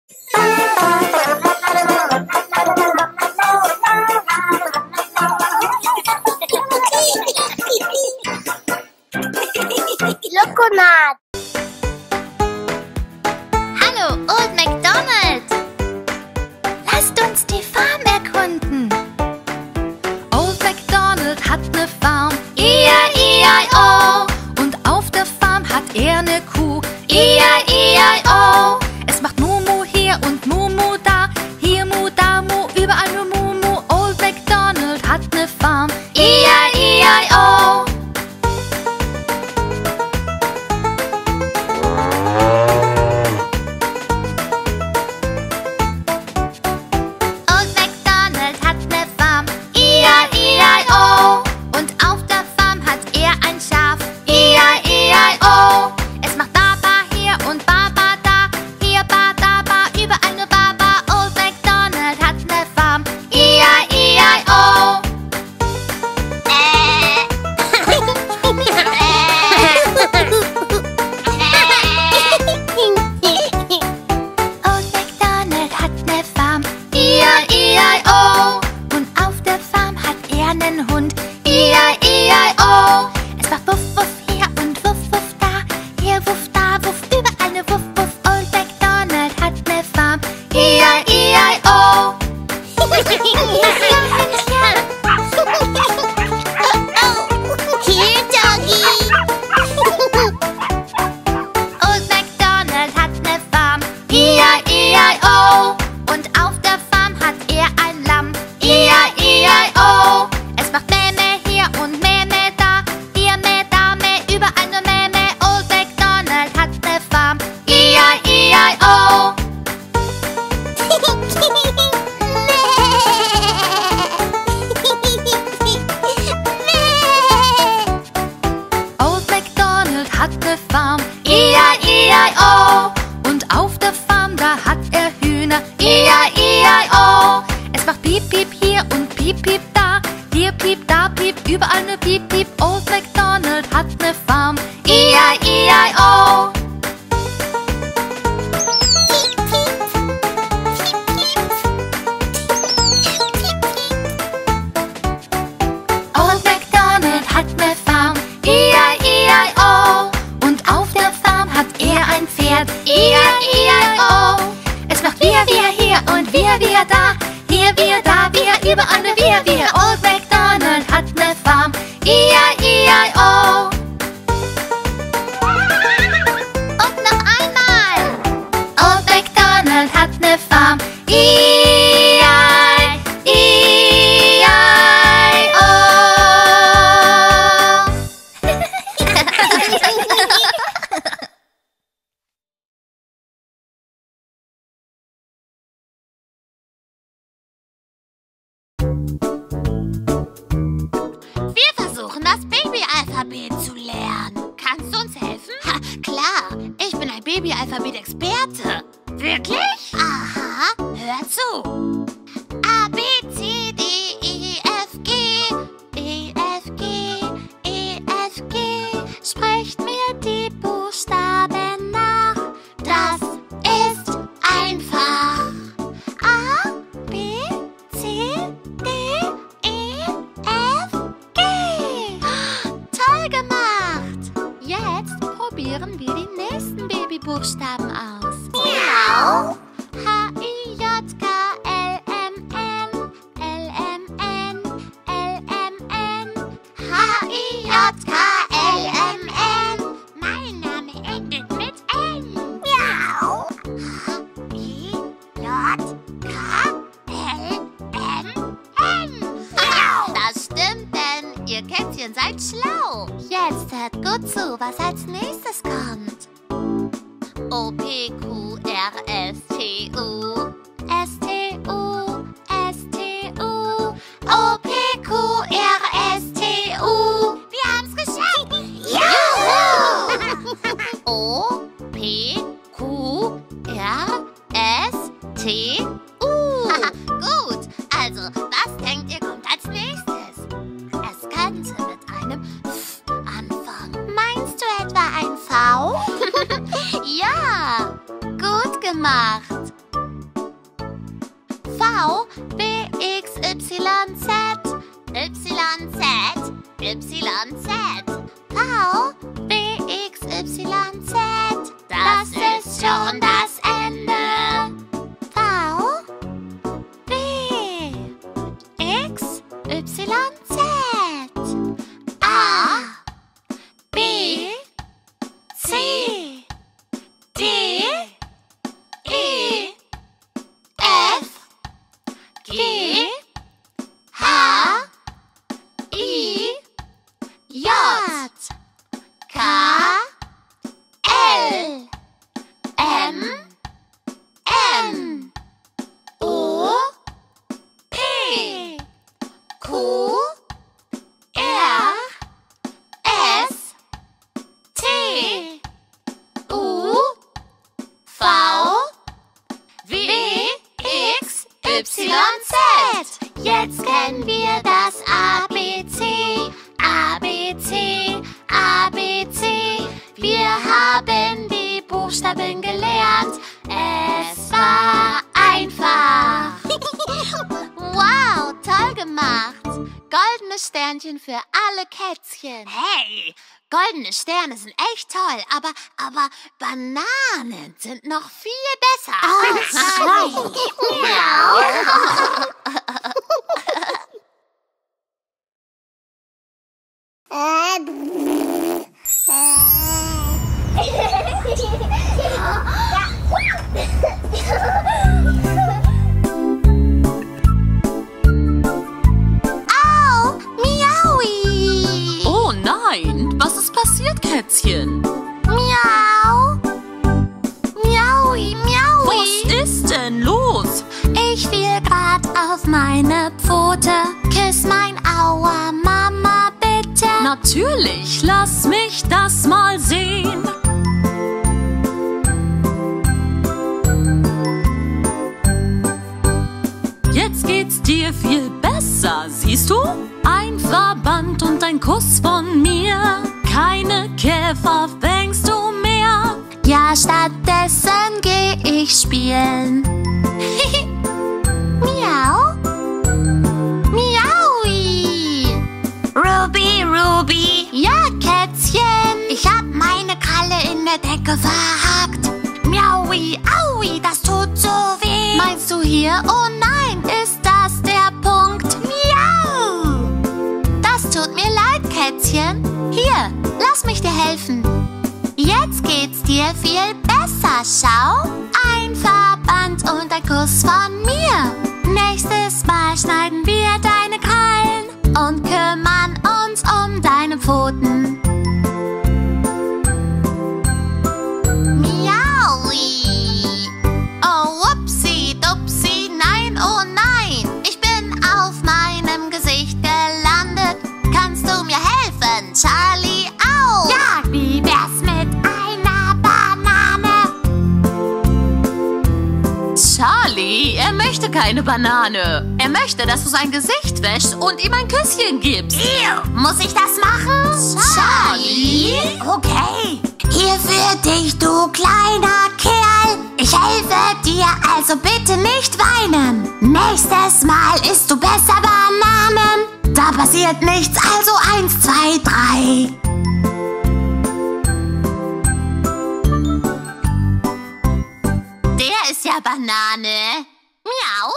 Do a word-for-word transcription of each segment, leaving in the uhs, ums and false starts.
Lokonat. Hallo, Old MacDonald. Lasst uns die Farm erkunden. Old MacDonald hat ne Farm, E I E I O. Und auf der Farm hat er ne Kuh, E I E I O. Es macht Mumu hier und Mumu da, hier Mu, da Mu, überall nur Mumu. Old MacDonald hat ne Farm, E I E I O. Old MacDonald hat ne Farm, E I E I O. Und auf der Farm hat er ein Schaf, E I E I O. Es macht Baba hier und Baba da, hier Ba, da Ba, überall nur Baba. Old MacDonald hat ne Farm, E I E I O. Old MacDonald hat ne Farm, E I E I O. Und auf der Farm hat er nen Hund, E I E I O. Es macht Wuff, Wuff hier und Wuff, Wuff da, hier Wuff, da Wuff, überall ne Wuff, Wuff. Old MacDonald hat ne Farm, E I E I O. Hier, Doggy. Old MacDonald hat ne Farm, E I E I O. Und auf der Farm hat er ein Lamm, E I E I O. Es macht Meh, Meh hier und Meh, Meh da, hier Meh, da Meh, überall nur Meh, Meh. Old MacDonald hat ne Farm, E I E I O. Old MacDonald hat ne Farm, E I E I O. Und auf der Farm, da hat er Hühner, E I E I O. Es macht Piep, Piep hier und Piep, Piep da, hier Piep, da Piep, überall nur Piep, Piep. Old MacDonald hat ne Farm, E I E I O. Old MacDonald hat ne Farm, E I E I O. Und auf der Farm hat er ein Pferd, E I E I O. Es macht wir, wir hier und wir, wir da, hier wir, da wir, überall nur wir, wir. Old MacDonald hat ne Farm, E I E I O. Und noch einmal. Old MacDonald hat ne Farm, E I E I O. Wir versuchen, das Babyalphabet zu lernen. Kannst du uns helfen? Ha, klar. Ich bin ein Babyalphabet-Experte. Wirklich? Aha. Hör zu. A, B, C, D, E, F, G. E, F, G. E, F, G. Sprecht mir die Buchstaben nach. Das ist einfach. A, B, C, D, E, F, G. Toll gemacht. Jetzt probieren wir die nächsten Babybuchstaben aus. Miau. H, I, J, K, L, M, N. L, M, N. L, M, N. H, I, J, K, L, M, N. Mein Name endet mit N. Miau. H, I, J, K, L, M, N. Das stimmt, denn ihr Kätzchen seid schlau. Jetzt hört gut zu, was als nächstes kommt. O, P, Q, R, S, T, U. S, T, U. S, T, U. O, P, Q, R, S, T, U. Wir haben's geschafft. Juhu! O, P, Q, R, S, T, U. Gut, also was denkt ihr kommt als nächstes? Es könnte mit einem F anfangen. Meinst du etwa ein V? Ja, gut gemacht. V, W, X, Y, Z. Y, Z, Y, Z. V, W, X, Y, Z. Das ist schon das Ende. V, W, X, Y, Z. A, B, C, D, E, F, G, H, I, J, K, L, M, N, O, P, Q, R, S, T, U, V, W, X, Y, Z. Jetzt kennen wir das A B C, A B C, A B C. Wir haben die Buchstaben gelernt. Es war einfach. Wow, toll gemacht. Goldene Sternchen für alle Kätzchen. Hey, goldene Sterne sind echt toll, aber, aber Bananen sind noch viel besser. Oh, Au, Miaui. Oh nein, was ist passiert, Kätzchen? Miau. Miaui, Miaui. Was ist denn los? Ich fiel grad auf meine Pfote. Küss mein Aua, Mama, bitte. Natürlich, lass mich das mal sehen. Jetzt geht's dir viel besser, siehst du? Ein Verband und ein Kuss von mir. Keine Käfer fängst du mehr. Ja, stattdessen geh ich spielen. Miau. Miaui. Ruby, Ruby. Ja, Kätzchen. Ich hab meine Kralle in der Decke verhakt. Miaui, aui, das tut so weh. Meinst du hier? Oh nein, ist das der Punkt? Miau. Das tut mir leid, Kätzchen. Hier, lass mich dir helfen. Jetzt geht's dir viel besser, schau. Ein Verband und ein Kuss von mir. Nächstes Mal schneiden wir deine Krallen und kümmern uns um deine Pfoten. Miaui. Oh, upsi, dupsi, nein, oh nein. Ich bin auf meinem Gesicht gelandet. Kannst du mir helfen, Charlie? Au! Ja, wie wär's mit einer Banane? Charlie, er möchte keine Banane. Er möchte, dass du sein Gesicht wäschst und ihm ein Küsschen gibst. Ew. Muss ich das machen? Charlie? Okay. Hier für dich, du kleiner Kerl. Ich helfe dir, also bitte nicht weinen. Nächstes Mal isst du besser Bananen. Da passiert nichts, also eins, zwei, drei. Der ist ja Banane. Miau.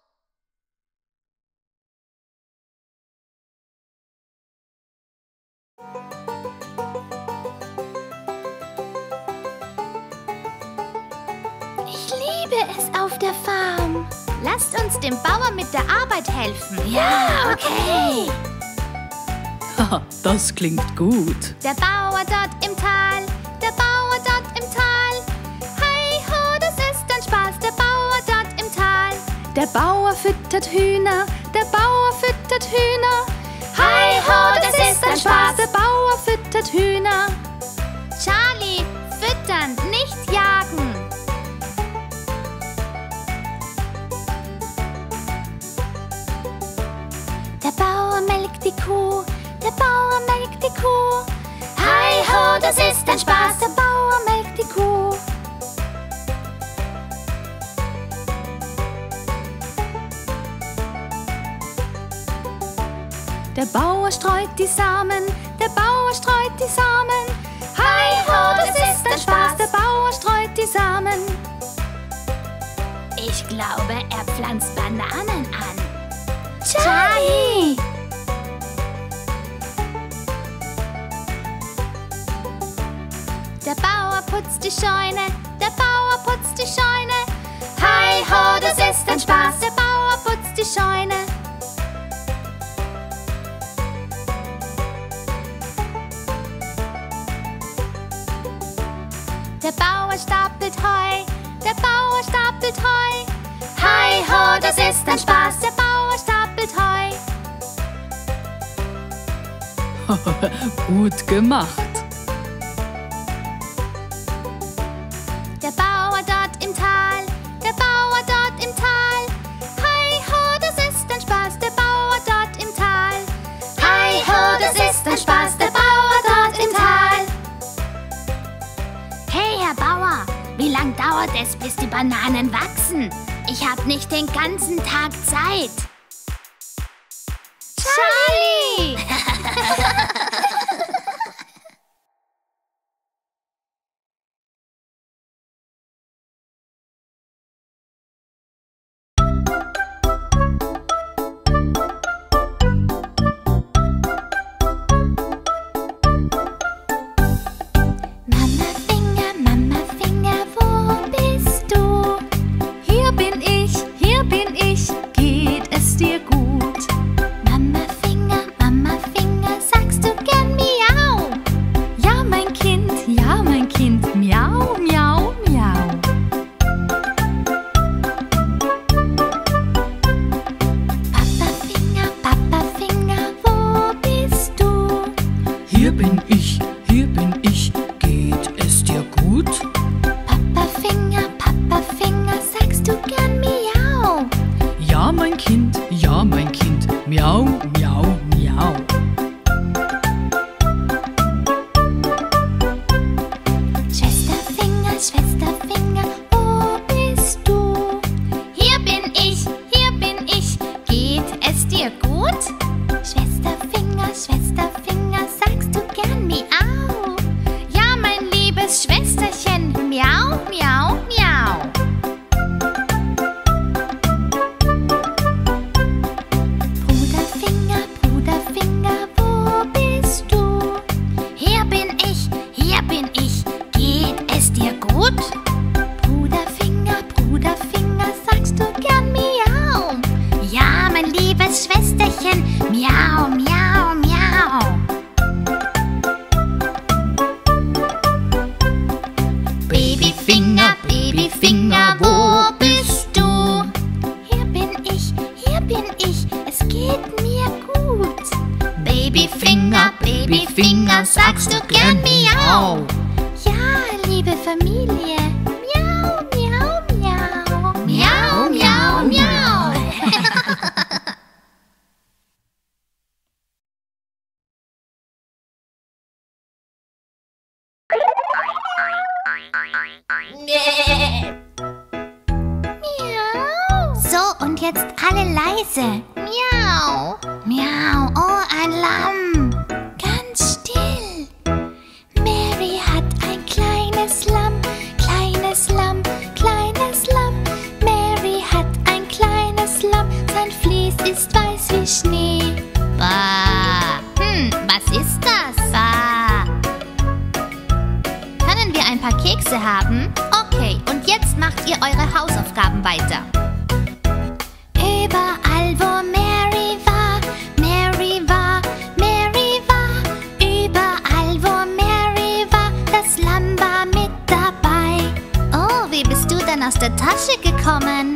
Ich liebe es auf der Farm. Lasst uns dem Bauer mit der Arbeit helfen. Ja, okay. Haha, das klingt gut. Der Bauer dort im Tal, der Bauer dort im Tal. Hey ho, das ist ein Spaß, der Bauer dort im Tal. Der Bauer füttert Hühner, der Bauer füttert Hühner. Hey ho, das ist ein Spaß, der Bauer füttert Hühner. Charlie, füttern, nicht jagen. Der Bauer melkt die Kuh, der Bauer melkt die Kuh. Hi ho, das ist ein Spaß, der Bauer melkt die Kuh. Der Bauer streut die Samen, der Bauer streut die Samen. Hi ho, das ist ein Spaß, der Bauer streut die Samen. Ich glaube, er pflanzt Bananen an. Charlie! Der Bauer putzt die Scheune, der Bauer putzt die Scheune. Hi ho, das ist ein Spaß, der Bauer putzt die Scheune. Der Bauer stapelt Heu, der Bauer stapelt Heu. Hi ho, das ist ein Spaß, der Bauer stapelt Heu. Gut gemacht. Der Bauer dort im Tal, der Bauer dort im Tal. Hi ho, das ist ein Spaß, der Bauer dort im Tal. Hi ho, das ist ein Spaß, der Bauer dort im Tal. Hey, Herr Bauer, wie lang dauert es, bis die Bananen wachsen? Ich habe nicht den ganzen Tag Zeit. Charlie! Mama Finger, Mama Finger, wo bist du? Hier bin ich, hier bin ich, geht es dir gut? Mama Finger, Mama Finger, sagst du gern Miau? Ja, mein Kind, ja, mein Kind, Miau, Miau, Miau. Papa Finger, Papa Finger, wo bist du? Hier bin ich, hier bin ich, geht es dir gut? Papa Finger, Papa Finger, sagst du gern Miau? Ja, mein Kind, ja, mein Kind, miau, miau, miau. Schwester Finger, Schwester Finger, wo bist du? Hier bin ich, hier bin ich, geht es dir gut? Schwester Finger, Schwester Finger, sagst du gern Miau? Ja, mein liebes Schwesterchen, Miau, Miau, Miau. Bruder Finger, Bruder Finger, wo bist du? Hier bin ich, hier bin ich, geht es dir gut? Bruder Finger, Bruder Finger, sagst du gern Miau? Ja, mein liebes Schwesterchen, Miau, Miau, Miau. Babyfinger, Babyfinger, wo bist du? Hier bin ich, hier bin ich, es geht mir gut. Babyfinger, Babyfinger, sagst du gern Miau? Ja, liebe Familie, Miau, Miau, Miau. Miau, Miau, Miau. Miau. So, und jetzt alle leise. Miau. Miau. Oh, ein Lamm. Ganz still. Mary hat ein kleines Lamm, kleines Lamm, kleines Lamm. Mary hat ein kleines Lamm, sein Vlies ist weiß wie Schnee. Bah. Hm, was ist das? Bah. Können wir ein paar Kekse haben? Okay, und jetzt macht ihr eure Hausaufgaben weiter. Überall, wo Mary war, Mary war, Mary war. Überall, wo Mary war, das Lamm war mit dabei. Oh, wie bist du denn aus der Tasche gekommen?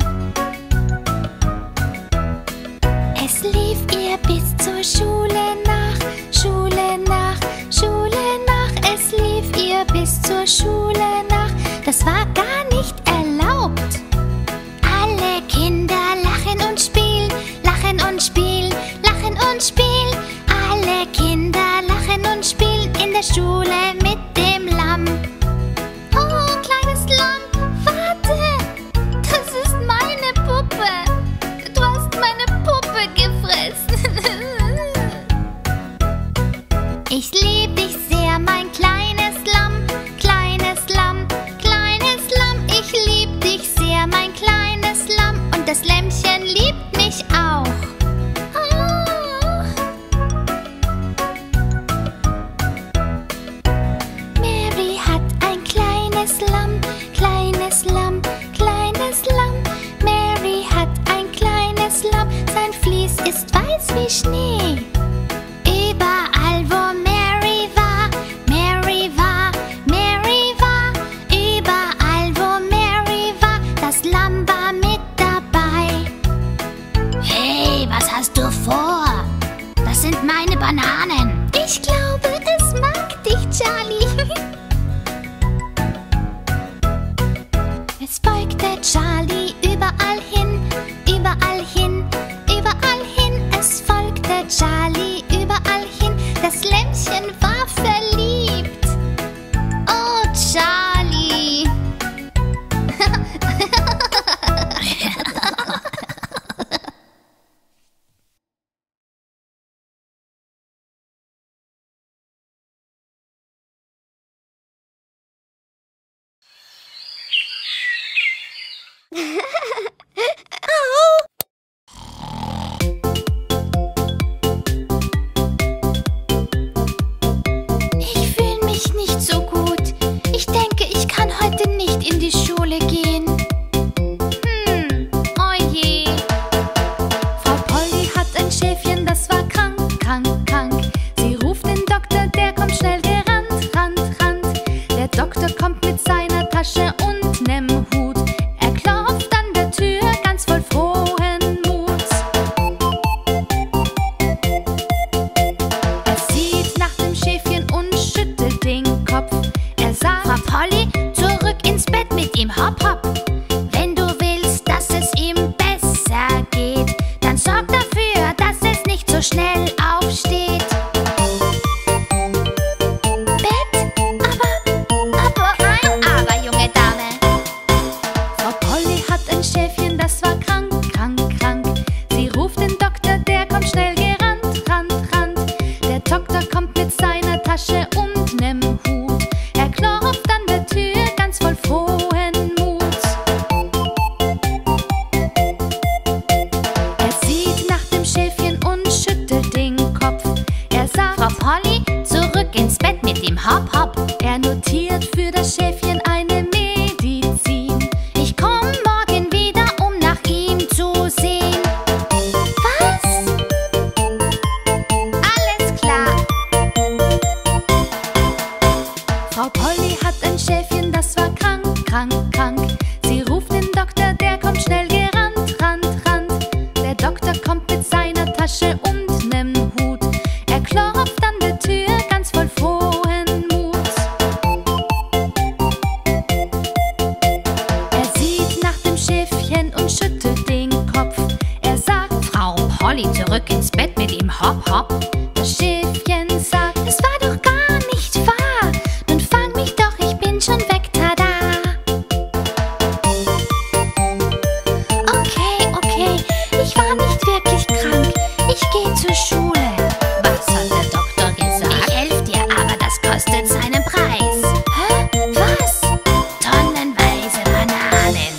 Es lief ihr bis zur Schule nach, Schule nach, Schule nach. Es lief ihr bis zur Schule nach, das war gar nicht erlaubt. Alle Kinder lachen und spielen, lachen und spielen, lachen und spielen. Alle Kinder lachen und spielen in der Schule mit dem Lamm. Oh, kleines Lamm, warte! Das ist meine Puppe. Du hast meine Puppe gefressen. das Lämmchen liebt mich auch. Oh. Mary hat ein kleines Lamm, kleines Lamm, kleines Lamm. Mary hat ein kleines Lamm, sein Vlies ist weiß wie Schnee. Überall, wo Mary war, Mary war, Mary war. Überall, wo Mary war, das Lamm war mit dabei. Hey, was hast du vor? Das sind meine Bananen. Ich glaube, es mag dich, Charlie. Es folgte Charlie überall hin, überall hin, überall hin. Es folgte Charlie überall hin. Das Lämmchen war verliebt. Oh, Charlie. Ich fühle mich nicht so gut. Ich denke, ich kann heute nicht in die Schule gehen. Hm, oh je. Frau Polly hat ein Schäfchen, das war krank, krank, krank. Sie ruft den Doktor, der kommt schnell gerannt, rannt, rannt. Der Doktor kommt mit seiner Tasche und nem Hut. Er klopft an der Tür, ganz voll frohen Muts. Er sieht nach dem Schäfchen und schüttelt den Kopf. Er sagt: Frau Polly, zurück ins Bett mit ihm, hopp, hopp. Wenn du willst, dass es ihm besser geht, dann sorg dafür, dass es nicht so schnell aufsteht. Bett? Aber, aber, ein Aber, junge Dame. Frau Polly hat ein Schäfchen, das war krank, krank, krank. Sie ruft den Doktor, der kommt schnell gerannt, rannt, rannt. Der Doktor kommt mit seiner Tasche und nem Hut. Er klopft an der Tür, ganz voll frohen Muts. Er sieht nach dem Schäfchen und schüttelt den Kopf. Er sagt: Frau Polly, zurück ins Bett mit ihm, hopp, hopp. Er notiert für das Schäfchen eine Medizin. Ich komm morgen wieder, um nach ihm zu sehen. Was? Alles klar. Frau Polly hat ein Schäfchen, das war krank, krank, krank. Sie ruft den Doktor, der kommt schnell gerannt, rannt, rannt. Der Doktor kommt mit seiner Tasche und nem Hut. Er klopft an der Tür, ganz voll frohen Muts. Er sieht nach dem Schäfchen und schüttelt den Kopf. Er sagt: Frau Polly, zurück ins Bett mit ihm, hopp, hopp. Das Schäfchen sagt: Es war doch gar nicht wahr. Nun fang mich doch, ich bin schon weg, tada. Okay, okay, ich war nicht wirklich krank. Ich gehe zur Schule. Was hat der Doktor gesagt? Ich helfe dir, aber das kostet seinen Preis. Hä? Was? Tonnenweise Bananen.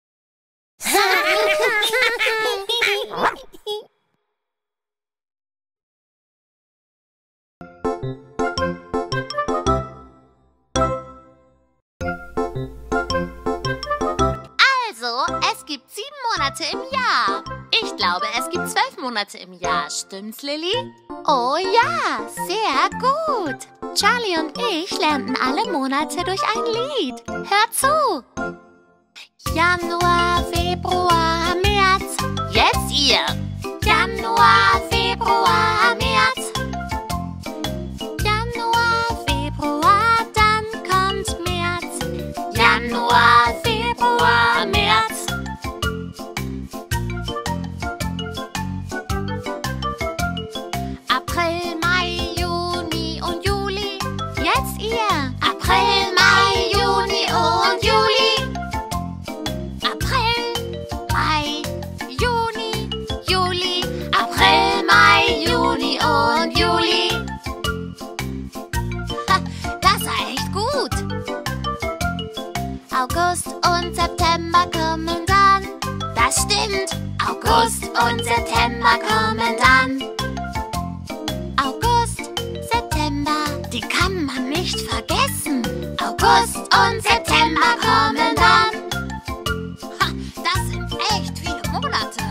Also, es gibt sieben Monate im Jahr. Ich glaube, es gibt zwölf Monate im Jahr. Stimmt's, Lilly? Oh ja, sehr gut. Charlie und ich lernten alle Monate durch ein Lied. Hör zu. Januar, Februar, März. Jetzt ihr. Januar, Februar, März. Januar, Februar, dann kommt März. Januar, Februar, März. April, Mai, Juni und Juli. Jetzt ihr. April, Mai, Juni und Juli. April, Mai, Juni, Juli. April, Mai, Juni und Juli. Ha, das war echt gut. August und September kommen dann. Da das stimmt. August und September kommen dann. August, September, die kann man nicht vergessen. August und September kommen dann. Ha, das sind echt viele Monate.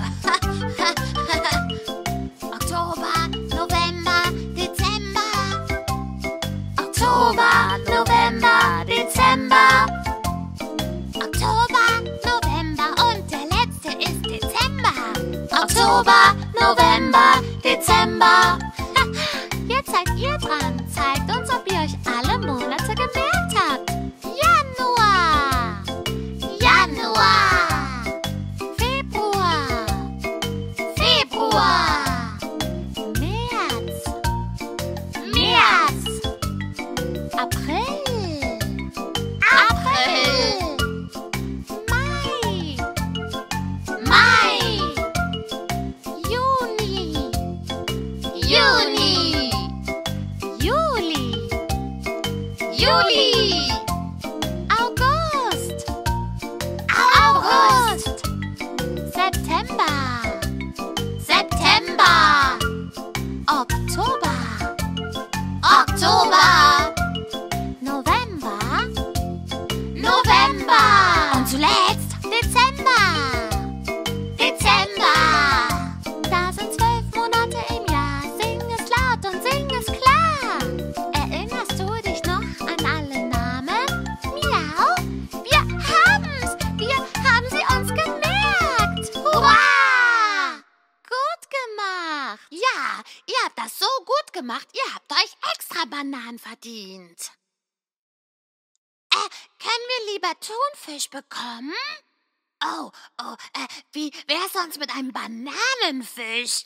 Oktober, November, Dezember. Oktober, November, Dezember. Oktober, November und der letzte ist Dezember. Oktober, November, Dezember. Jetzt seid ihr dran. Zeigt uns, ob ihr euch alle Monate gemerkt habt. Januar, Januar. Februar, Februar. März, März. April, April. Mai, Mai. Juni, Juni. Juli, Juli. August, August. September, September. Oktober, Oktober. November, November. Und zuletzt Dezember, Dezember. Da sind zwölf Monate im Jahr. Sing es laut und sing es klar. Erinnerst du dich noch an alle Namen? Miau, wir haben's. Wir haben sie uns gemerkt. Hurra! Gut gemacht. Ja, ihr habt das so gut gemacht. Ihr habt euch extra Bananen verdient. Äh, können wir lieber Thunfisch bekommen? Oh, oh, äh, wie wär's sonst mit einem Bananenfisch?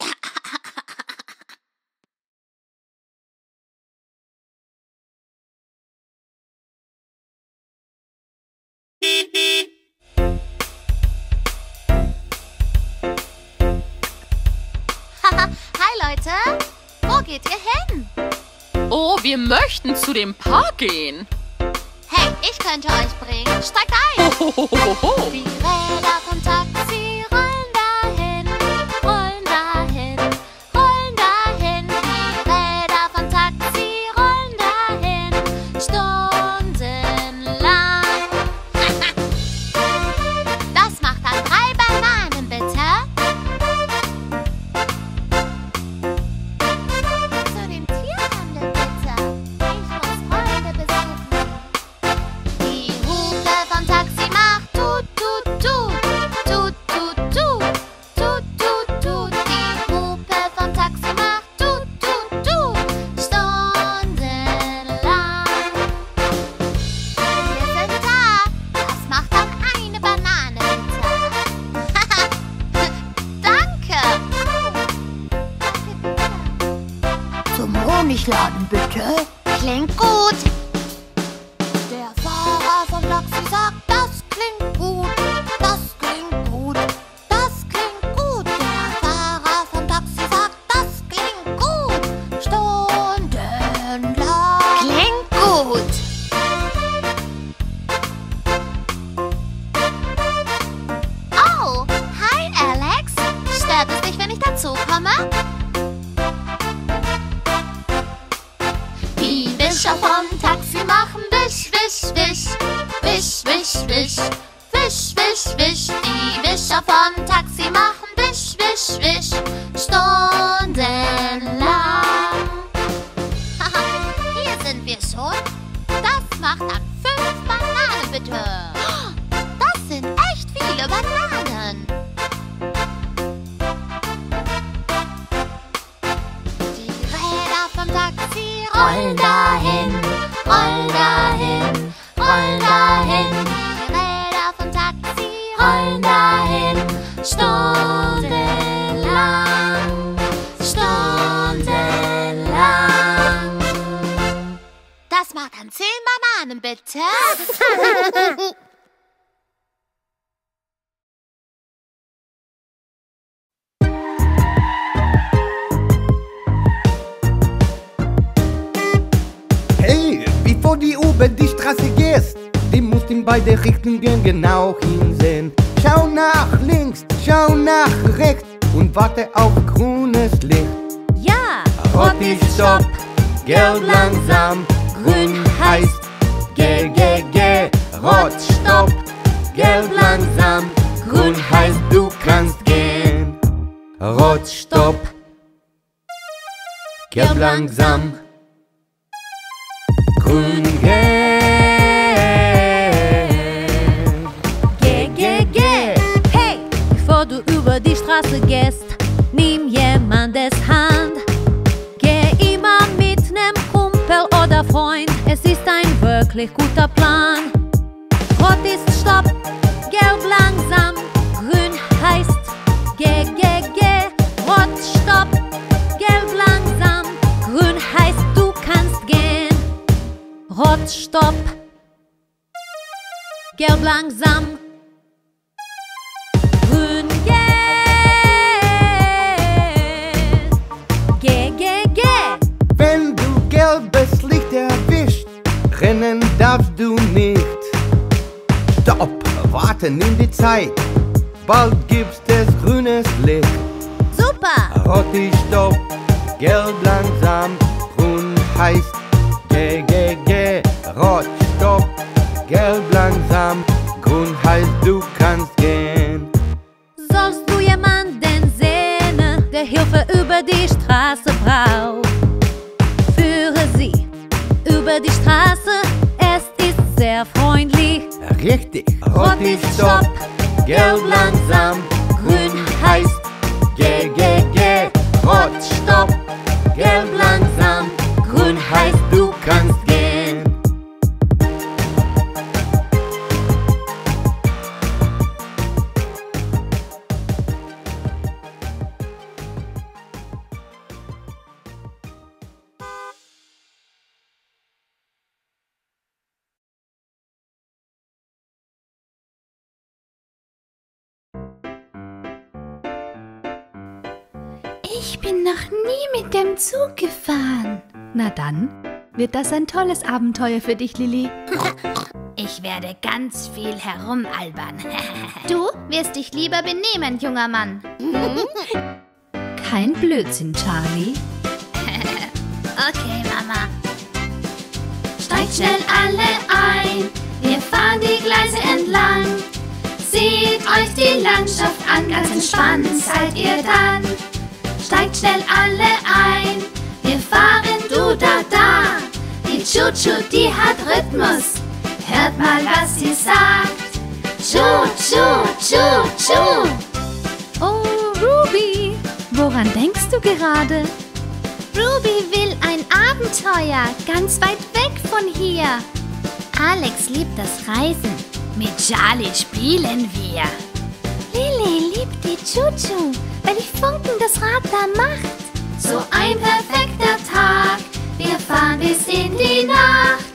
Hi Leute, wo geht ihr hin? Oh, wir möchten zu dem Park gehen. Hey, ich könnte euch bringen. Steigt ein! Hohohoho. Die Räder vom Taxi rollen dahin, rollen dahin, rollen dahin. Die Räder vom Taxi rollen dahin, stundenlang. Das macht dann drei Bananen, bitte. Zu dem Tierhandel, bitte. Ich muss Freunde besuchen. Die Hupe vom Taxi macht tut, tut, tut, tut, tut, tut, tut, tut, tut. Die Hupe vom Taxi macht tut, tut, tut, stundenlang. Wir sind da. Das macht dann eine Banane, bitte. Danke. Zum Honigladen, bitte. Klingt gut. Der Fahrer vom Taxi sagt, das klingt gut, das klingt gut, das klingt gut. Der Fahrer vom Taxi sagt, das klingt gut, stundenlang. Klingt gut. Oh, hi Alex. Stört es dich, wenn ich dazukomme? Die Wischer vom Taxi machen wisch, wisch, wisch, wisch, wisch, wisch, wisch, wisch, wisch. Die Wischer vom Taxi machen wisch, wisch, wisch, stundenlang. Haha, hier sind wir schon. Das macht dann fünf Bananen, bitte. Das sind echt viele Bananen. Die Räder vom Taxi rollen dahin, rollen dahin, rollen dahin. Die Räder vom Taxi rollen dahin, stundenlang, stundenlang. Das macht dann zehn Bananen, bitte. Hey, bevor die über die Straße gehst, die musst in beide Richtungen genau hinsehen. Schau nach links, schau warte auf grünes Licht. Ja, Rot ist Stopp, gelb langsam, grün heißt Geh, geh, geh. Rot, Stopp, gelb langsam, grün heißt du kannst gehen. Rot, Stopp, gelb langsam, grün, geh. Geh, geh, geh. Hey, bevor du über die Straße gehst, nimm jemandes Hand. Geh immer mit nem Kumpel oder Freund, es ist ein wirklich guter Plan. Rot ist Stopp, gelb langsam, grün heißt Geh, geh, geh. Rot, Stopp, gelb langsam, grün heißt du kannst gehen. Rot, Stopp, gelb langsam, grün, geh. Geh, geh, geh. Wenn du gelbes Licht erwischt, rennen darfst du nicht. Stopp, warte, nimm die Zeit, bald gibt's es grünes Licht. Super! Rot ist Stopp, gelb langsam, grün heißt Geh, geh, geh. Rot, Stopp, gelb langsam, grün heißt du kannst gehen. Sollst du jemanden sehen, der Hilfe über die Straße braucht, führe sie über die Straße, es ist sehr freundlich. Richtig, rot ist Stopp, gelb langsam, grün heißt Geh, geh, geh. Rot, Stopp, gelb langsam, grün heißt du kannst gehen. Ich bin noch nie mit dem Zug gefahren. Na dann, wird das ein tolles Abenteuer für dich, Lilli. Ich werde ganz viel herumalbern. Du wirst dich lieber benehmen, junger Mann. Kein Blödsinn, Charlie. Okay, Mama. Steigt schnell alle ein, wir fahren die Gleise entlang. Seht euch die Landschaft an, ganz entspannt seid ihr dann. Steigt schnell alle ein, wir fahren du da da. Die Chuchu, die hat Rhythmus, hört mal was sie sagt. Chu, chu, chu, chu. Oh, Ruby, woran denkst du gerade? Ruby will ein Abenteuer, ganz weit weg von hier. Alex liebt das Reisen, mit Charlie spielen wir. Lilli liebt die Chuchu, weil die Funken das Rad da macht. So ein perfekter Tag, wir fahren bis in die Nacht.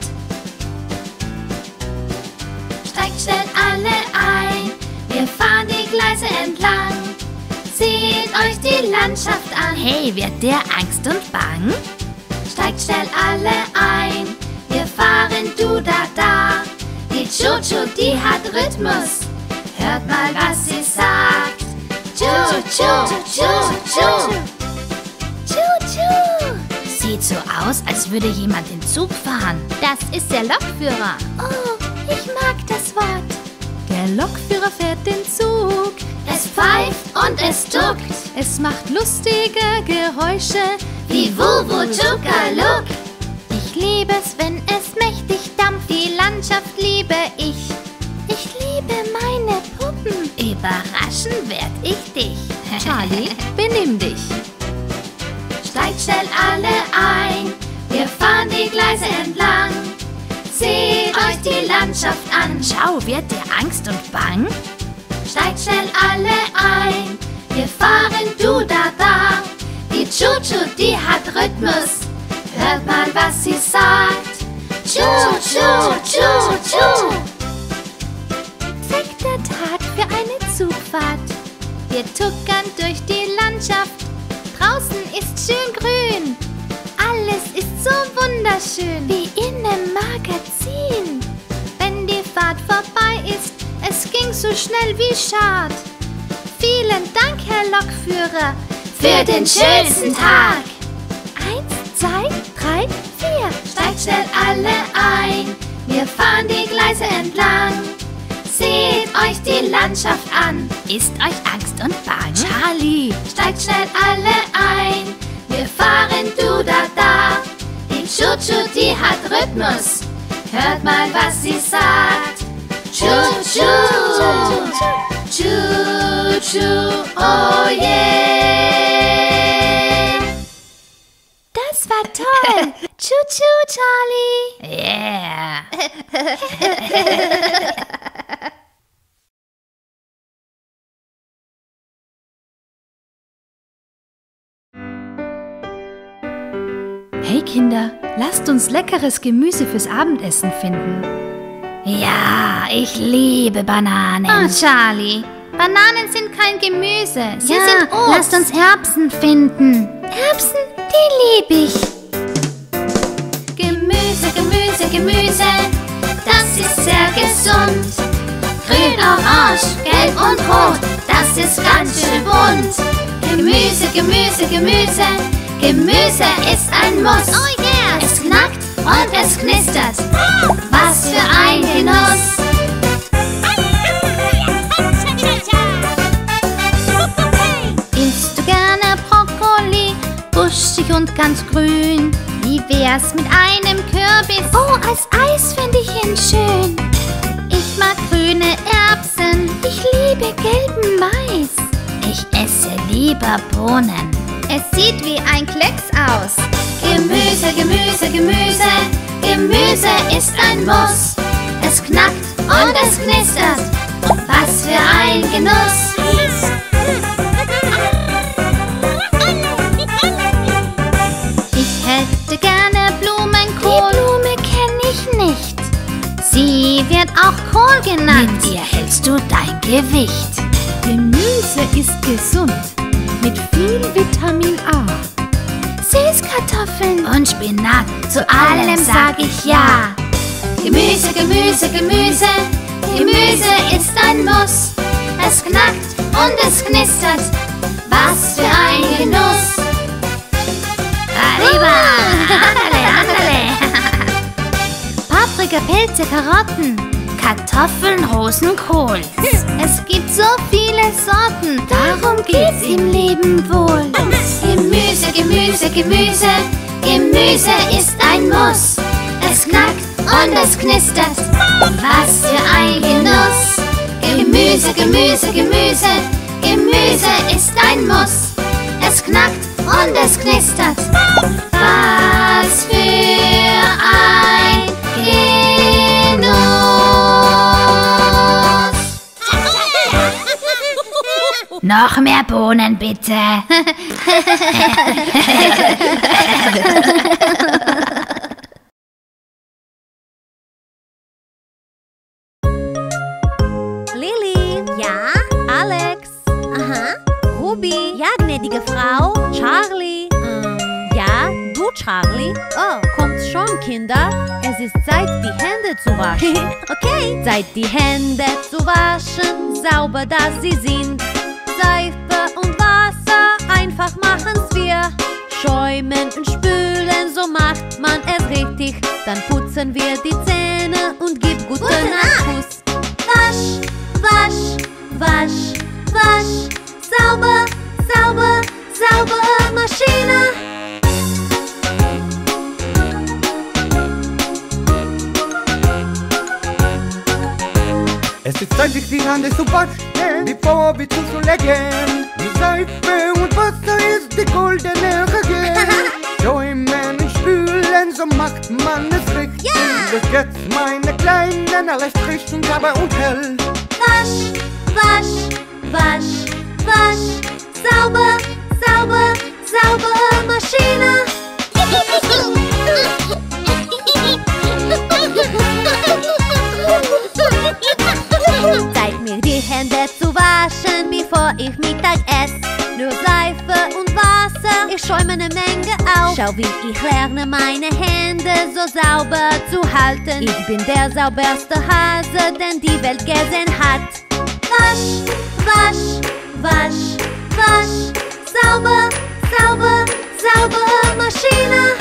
Steigt schnell alle ein, wir fahren die Gleise entlang. Seht euch die Landschaft an. Hey, wird der Angst und Bang? Steigt schnell alle ein, wir fahren du da da. Die Chuchu, die hat Rhythmus, hört mal was sie sagt. Chu, chu, chu, chu. Chu, chu. Sieht so aus, als würde jemand den Zug fahren. Das ist der Lokführer. Oh, ich mag das Wort. Der Lokführer fährt den Zug. Es pfeift und es duckt. Es macht lustige Geräusche. Wie Wuwu Chukaluk. Ich liebe es, wenn es mächtig dampft. Die Landschaft liebe ich. Ich liebe meine Puppen. Überraschen werd ich dich. Charlie, benimm dich. Steigt schnell alle ein, wir fahren die Gleise entlang. Seht euch die Landschaft an. Schau, wird dir Angst und Bang? Steigt schnell alle ein, wir fahren du da da. Die Chuchu, die hat Rhythmus, hört mal was sie sagt. Chu, chu, chu, chu. Perfekter Tag für eine Zugfahrt. Wir tuckern durch die Landschaft. Draußen ist schön grün. Alles ist so wunderschön. Wie in einem Magazin. Wenn die Fahrt vorbei ist, es ging so schnell wie schad. Vielen Dank, Herr Lokführer, für den schönsten Tag. Eins, zwei, drei, vier. Steigt schnell alle ein. Wir fahren die Gleise entlang. Seht euch die Landschaft an. Ist euch Angst und Bang? Charlie, steigt schnell alle ein. Wir fahren du da da. Die Choo-Choo, die hat Rhythmus. Hört mal, was sie sagt. Choo-Choo, Choo-Choo, oh yeah. Das war toll. Choo-Choo, Charlie. Yeah. Hey Kinder, lasst uns leckeres Gemüse fürs Abendessen finden. Ja, ich liebe Bananen. Oh, Charlie, Bananen sind kein Gemüse. Sie ja, sind Obst. Lasst uns Erbsen finden. Erbsen, die liebe ich. Gemüse, Gemüse, Gemüse, das ist sehr gesund. Grün, orange, gelb und rot, das ist ganz schön bunt. Gemüse, Gemüse, Gemüse, Gemüse ist ein Muss. Oh yeah! Es knackt und es knistert. Was für ein Genuss! Isst du gerne Brokkoli, buschig und ganz grün? Wie wär's mit einem Kürbis? Oh, als Eis find ich ihn schön. Ich mag grüne Erbsen, ich liebe gelben Mais. Ich esse lieber Bohnen. Es sieht wie ein Klecks aus. Gemüse, Gemüse, Gemüse, Gemüse ist ein Muss. Es knackt und es knistert. Was für ein Genuss! Ich hätte gerne Blumenkohl. Die Blume kenne ich nicht. Sie wird auch Kohl genannt. Mit ihr hältst du dein Gewicht. Gemüse ist gesund, mit viel Vitamin A. Süßkartoffeln Und Spinat, zu allem sag ich ja. Gemüse, Gemüse, Gemüse, Gemüse ist ein Muss. Es knackt und es knistert. Was für ein Genuss! Arriba! Andale, andale! Paprika, Pilze, Karotten, Kartoffeln, Rosenkohl. es gibt so viele Sorten. Darum geht's im Leben wohl. Gemüse, Gemüse, Gemüse, Gemüse ist ein Muss. Es knackt und es knistert. Was für ein Genuss! Gemüse, Gemüse, Gemüse, Gemüse ist ein Muss. Es knackt und es knistert. Was für ein Genuss! Noch mehr Bohnen, bitte. Lili. Ja? Alex. Aha. Ruby. Ja, gnädige Frau. Charlie. Ähm, ja, du, Charlie. Oh, kommt schon, Kinder. Es ist Zeit, die Hände zu waschen. Okay. Zeit, die Hände zu waschen, sauber, dass sie sind. Seife und Wasser, einfach machen's wir. Schäumen und spülen, so macht man es richtig. Dann putzen wir die Zähne und gib gute Gute Nacht. Nachtkuss. Wasch, wasch, wasch, wasch. Sauber, sauber, sauber, Maschine. Es ist Zeit, sich die Hände zu waschen, bevor wir zuzulegen. Die Seife und Wasser ist die goldene Regel. Schäumen und spülen, so macht man es richtig. Ja. Bis jetzt, meine Kleinen, alles frisch und sauber und hell. Wasch, wasch, wasch, wasch. Sauber, sauber, sauber, Maschine. Zeit, mir die Hände zu waschen, bevor ich Mittag esse. Nur Seife und Wasser, ich schäume eine Menge auf. Schau, wie ich lerne, meine Hände so sauber zu halten. Ich bin der sauberste Hase, den die Welt gesehen hat. Wasch, wasch, Wasch, wasch, sauber, sauber, sauber, Maschine.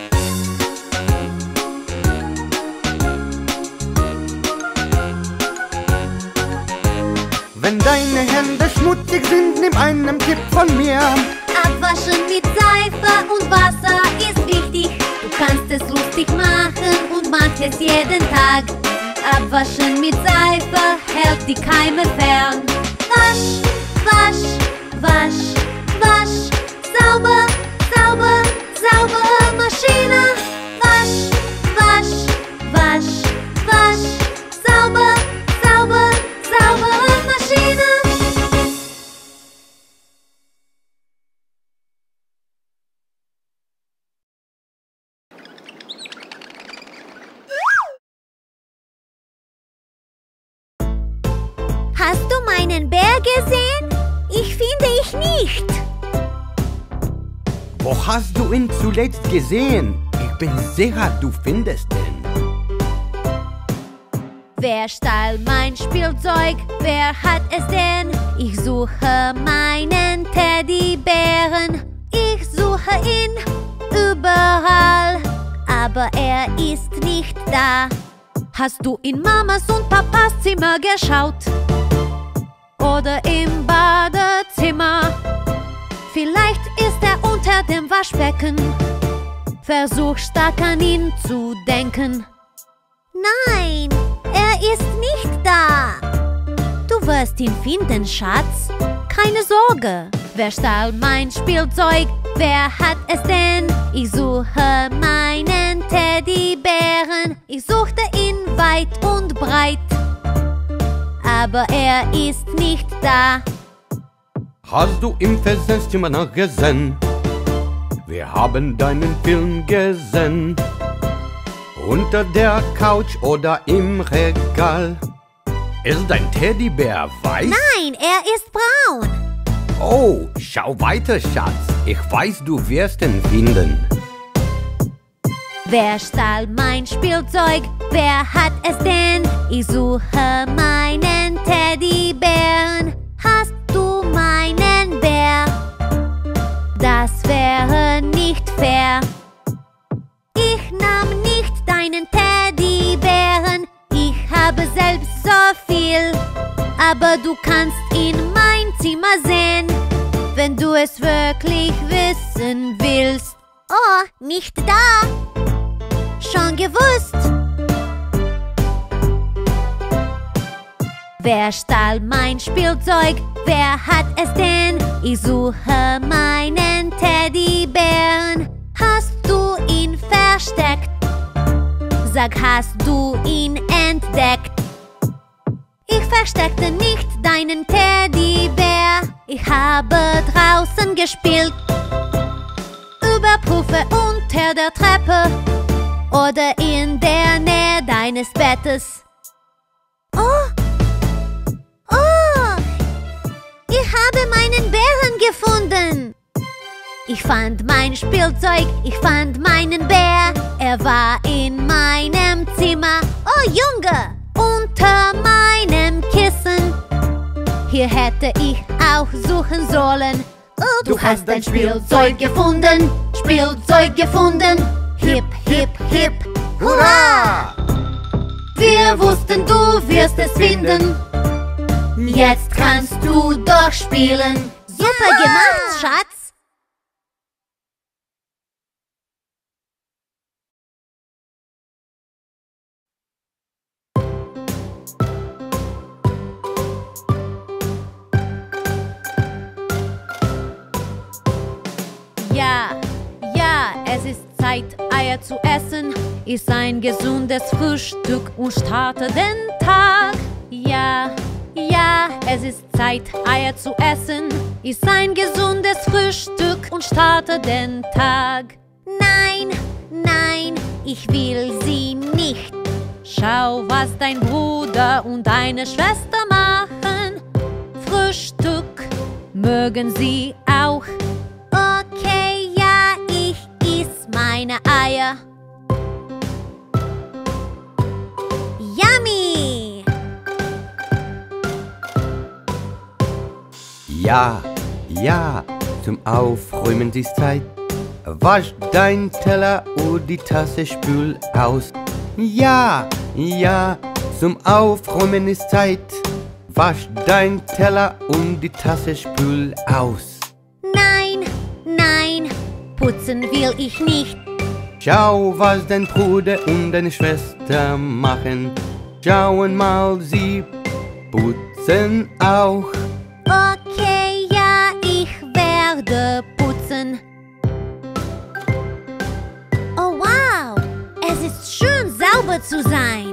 Wenn deine Hände schmutzig sind, nimm einen Tipp von mir. Abwaschen mit Seife und Wasser ist wichtig. Du kannst es lustig machen und machst es jeden Tag. Abwaschen mit Seife hält die Keime fern. Wasch, wasch, wasch, wasch, sauber, sauber, sauber, Maschine. Wasch, wasch, wasch, wasch, sauber, sauber, sauber, Maschine. Hast du meinen Bär gesehen? Ich finde ich nicht. Wo hast du ihn zuletzt gesehen? Ich bin sicher, du findest ihn. Wer stahl mein Spielzeug? Wer hat es denn? Ich suche meinen Teddybären. Ich suche ihn überall, aber er ist nicht da. Hast du in Mamas und Papas Zimmer geschaut? Oder im Badezimmer? Vielleicht ist er unter dem Waschbecken. Versuch stark an ihn zu denken. Nein, er ist nicht da. Du wirst ihn finden, Schatz. Keine Sorge. Wer stahl mein Spielzeug? Wer hat es denn? Ich suche meinen Teddybären. Ich suchte ihn weit und breit, aber er ist nicht da. Hast du im Fernsehzimmer nachgesehen? Wir haben deinen Film gesehen. Unter der Couch oder im Regal. Ist dein Teddybär weiß? Nein, er ist braun. Oh, schau weiter, Schatz. Ich weiß, du wirst ihn finden. Wer stahl mein Spielzeug? Wer hat es denn? Ich suche meinen Teddybären. Hast du meinen Bär? Das wäre nicht fair. Ich nahm nicht deinen Teddybären. Ich habe selbst so viel. Aber du kannst in mein Zimmer sehen, wenn du es wirklich wissen willst. Oh, nicht da. Schon gewusst. Wer stahl mein Spielzeug? Wer hat es denn? Ich suche meinen Teddybären. Hast du ihn versteckt? Sag, hast du ihn entdeckt? Ich versteckte nicht deinen Teddybär. Ich habe draußen gespielt. Überprüfe unter der Treppe oder in der Nähe deines Bettes. Oh, oh, ich habe meinen Bären gefunden. Ich fand mein Spielzeug, ich fand meinen Bär. Er war in meinem Zimmer. Oh Junge, unter meinem Kissen. Hier hätte ich auch suchen sollen. Oh, du, du hast dein Spielzeug gefunden. Spielzeug gefunden. Hip, hip, hip, hurra! Wir wussten, du wirst es finden. Jetzt kannst du doch spielen. Super gemacht, Schatz. Ja, ja, es ist Zeit, Eier zu essen. Ist ein gesundes Frühstück und starte den Tag. Ja, ja, es ist Zeit, Eier zu essen. Ist ein gesundes Frühstück und starte den Tag. Nein, nein, ich will sie nicht. Schau, was dein Bruder und deine Schwester machen. Frühstück mögen sie auch. Okay, ja, ich iss meine Eier. Yummy! Ja, ja, zum Aufräumen ist Zeit. Wasch dein Teller und die Tasse spül aus. Ja, ja, zum Aufräumen ist Zeit. Wasch dein Teller und die Tasse spül aus. Nein, nein, putzen will ich nicht. Schau, was dein Bruder und deine Schwester machen. Schauen mal, sie putzen auch. Okay, ja, ich werde putzen. Oh wow, es ist schön sauber zu sein.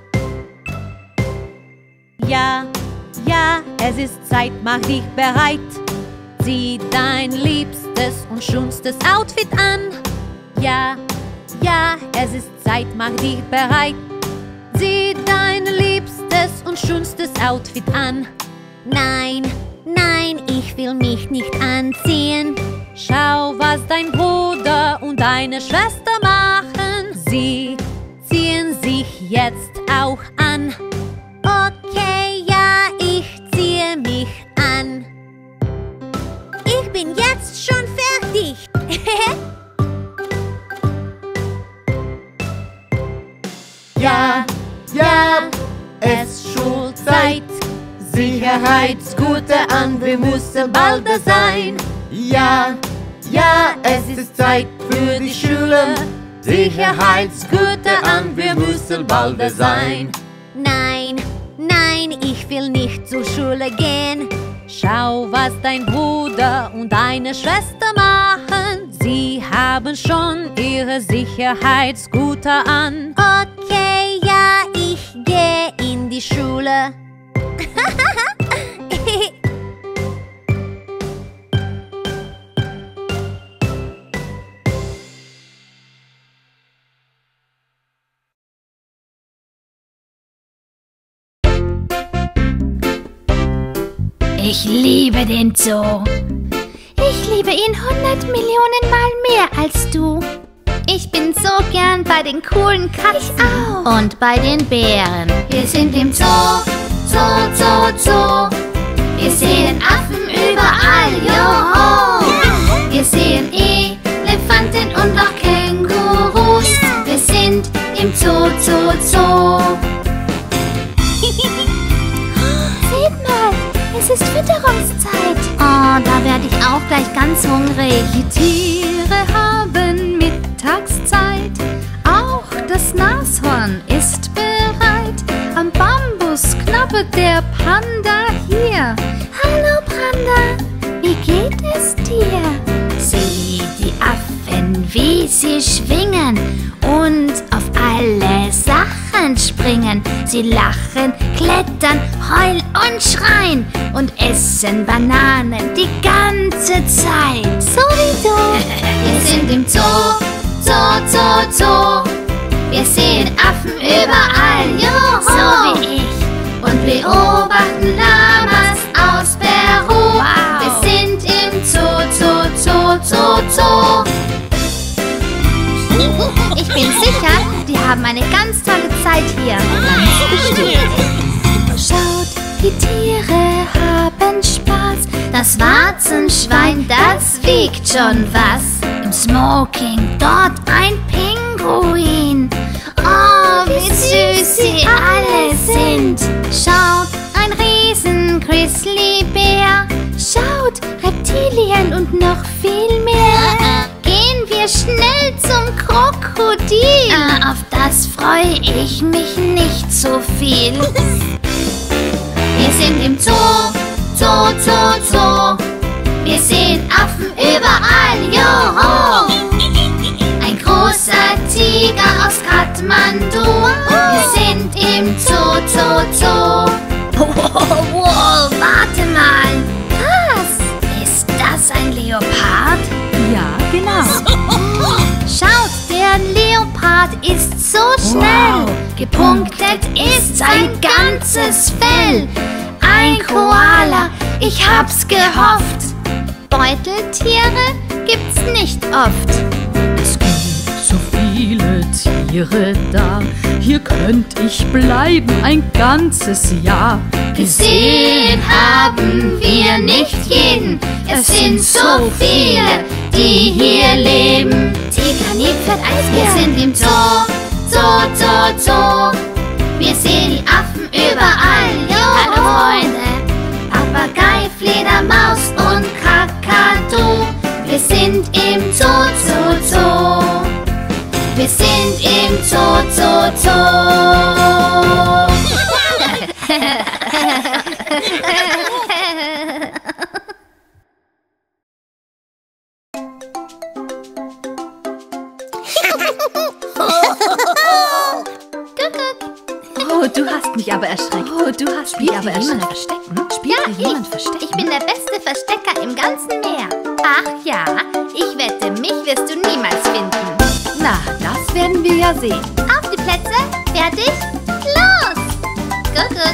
Ja, ja, es ist Zeit, mach dich bereit. Zieh dein liebstes und schönstes Outfit an. Ja, ja, es ist Zeit, mach dich bereit. Zieh dein liebstes und schönstes Outfit an. Nein, nein, ich will mich nicht anziehen. Schau, was dein Bruder und deine Schwester machen. Sie ziehen sich jetzt auch an. Okay, ja, ich ziehe mich an. Ich bin jetzt schon fertig. Ja, ja, es ist Schulzeit. Sicherheitsgurte an, wir müssen bald da sein. Ja, ja, es ist Zeit für die Schule. Sicherheitsgurte an, wir müssen bald da sein. Nein, nein, ich will nicht zur Schule gehen. Schau, was dein Bruder und deine Schwester machen. Sie haben schon ihre Sicherheitsgurte an. Okay, ja, ich gehe in die Schule. Ich liebe den Zoo. Ich liebe ihn hundert Millionen Mal mehr als du. Ich bin so gern bei den coolen Katzen. Ich auch. Und bei den Bären. Wir sind im Zoo, Zoo, Zoo, Zoo. Wir sehen Affen überall, joho. Yeah. Wir sehen Elefanten und auch Kängurus. Wir sind im Zoo, Zoo, Zoo. Seht mal, es ist Fütterungszeit. Oh, da werde ich auch gleich ganz hungrig. Die Tiere haben Mittagszeit. Auch das Nashorn ist bereit. Am Bambus knabbert der Panda hier. Hallo Panda, wie geht es dir? Sieh die Affen, wie sie schwingen und auf alle Sachen springen. Sie lachen, klettern, heulen und schreien und essen Bananen die ganze Zeit. So wie du. Wir sind im Zoo, Zoo, Zoo, Zoo. Wir sehen Affen überall, joho. So wie ich. Und beobachten Lamas aus Peru. Wow. Wir sind im Zoo, Zoo, Zoo, Zoo, Zoo. Ich bin sicher, die haben eine ganz tolle Zeit hier. Ganz bestimmt. Schaut, die Tiere haben Spaß. Das Warzenschwein, das wiegt schon was. Im Smoking, dort ein Pinguin. Oh, wie süß sie alle sind. Schaut, ein riesen Grizzlybär. Schaut, Reptilien und noch viel mehr. Gehen wir schnell zum Krokodil. Ah, auf das freue ich mich nicht so viel. Wir sind im Zoo, Zoo, Zoo, Zoo. Wir sehen Affen überall, joho. Ein großer Tiger aus Kathmandu. Wir sind im Zoo, Zoo, Zoo. Wow, wow, warte mal. Was? Ist das ein Leopard? Ja, genau. Schaut, der Leopard ist so schnell. Wow. Gepunktet ist sein ganzes Fell. Ein Koala, ich hab's gehofft. Beuteltiere gibt's nicht oft. Es gibt so viele Tiere da. Hier könnt ich bleiben ein ganzes Jahr. Gesehen haben wir nicht jeden. Es sind so viele, die hier leben. Tiger, Nilpferd, Eisbär. Wir sind im Zoo, Zoo, Zoo, Zoo. Wir sehen die Affen überall. Jo. Hallo Freunde. Papagei, Fledermaus und Kakadu. Wir sind im Zoo, Zoo, Zoo. Wir sind im Zoo, Zoo, Zoo. Oh, du hast mich aber erschreckt. Oh, du hast mich aber erschreckt. Verstecken? Spielt Ja, hier jemand ich. Verstecken? Ich bin der beste Verstecker im ganzen Meer. Ach ja, ich wette, mich wirst du niemals finden. Na, das werden wir ja sehen. Auf die Plätze, fertig, los! Gut, gut.